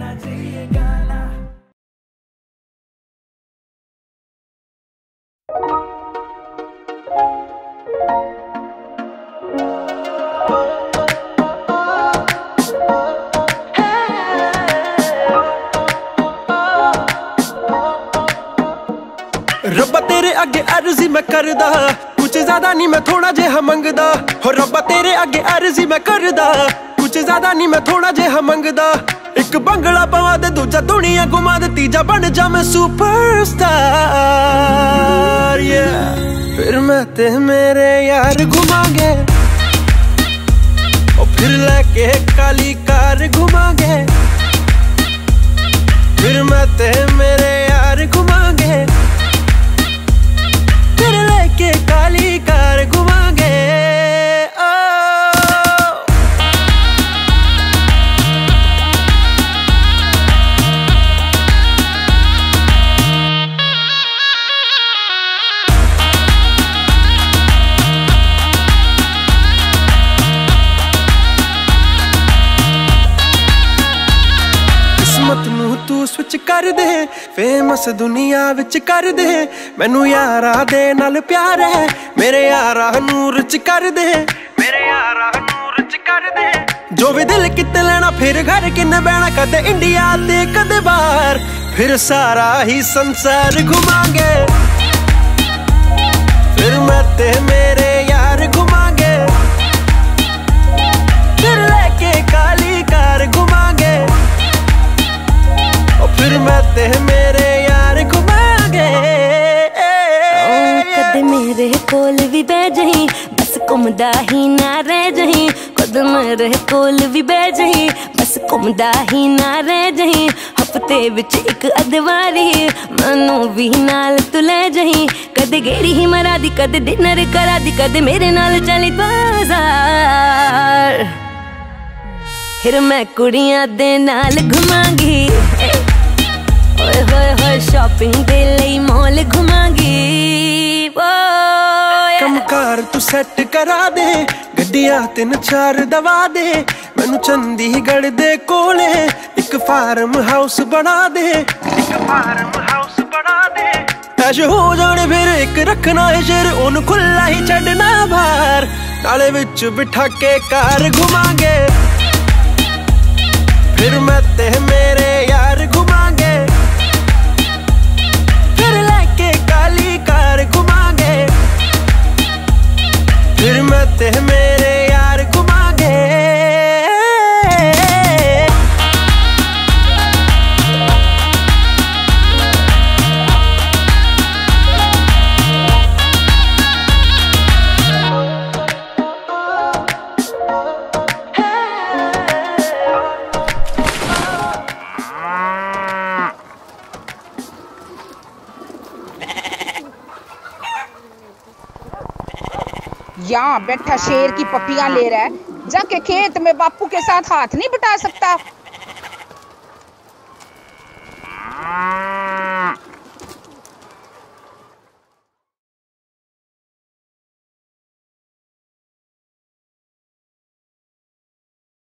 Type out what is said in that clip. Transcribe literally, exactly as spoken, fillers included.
बजना चाहिए गाना। रब्बा तेरे अगे अर्जी मैं करदा, कुछ ज्यादा नहीं मैं थोड़ा जेहा मंगदा। हो रब्बा तेरे अगे अर्जी मैं करदा, कुछ ज्यादा नहीं मैं थोड़ा जेहा मंगदा। एक बंगला पवा दे, दूजा दुनिया घुमा दे, तीजा बन जा मैं सुपरस्टार। yeah. फिर मैं ते मेरे यार घुमांगे, और फिर लेके काली कार घुमांगे। फिर मैं ते मेरे यार घुमांगे, फिर लेके काली कार घुमांगे। किस्मत नू तू स्विच कर दे, फेमस दुनिया विच कर दे। मैनू यारा दे नाल प्यार है, मेरे यारा नू रिच कर दे, मेरे यारा नू रिच कर दे। जो भी दिल किते लेना, फिर घर किन्ने बहना, कदे इंडिया ते कदे बाहर, फिर सारा ही संसार घुमांगे। फिर मैं ते मेरे यार घुमांगे, फिर लेके काली कार घुमांगे, फिर मैं ते मेरे यार घुमांगे। कद मेरे कोल भी बह जही, बस घुमदा ही ना रह जही। कद मेरे कोल भी बह जही, बस घुमदा ही ना रह जही। हफ्ते विच एक अदवारी, मैनू भी नाल तू ले जही। कद गेड़ी ही मरा दी, कद डिनर करा दी, कद मेरे नाल चली बाजार। फिर मैं कुड़ियां दे नाल घुमांगी, होए होए होए शॉपिंग दे लई मॉल घुमांगी। कमकार तू सेट करा दे, गड्डियां तीन चार दवा दे। मैनू चंडीगढ़ दे कोले एक फार्म हाउस बना दे, एक फार्म हाउस बना दे। ऐश हो जाने फिर एक रखना है शेर, ओनू खुला ही छड़ना बाहर। नाले विच बिठा के कार घुमांगे, फिर मैं ते मेरे यार घुमांगे, फिर लेके काली कार घुमांगे, फिर मैं ते मेरे यार घुमांगे। यहाँ बैठा शेर की पपियां ले रहा है, जाके खेत में बापू के साथ हाथ नहीं बटा सकता।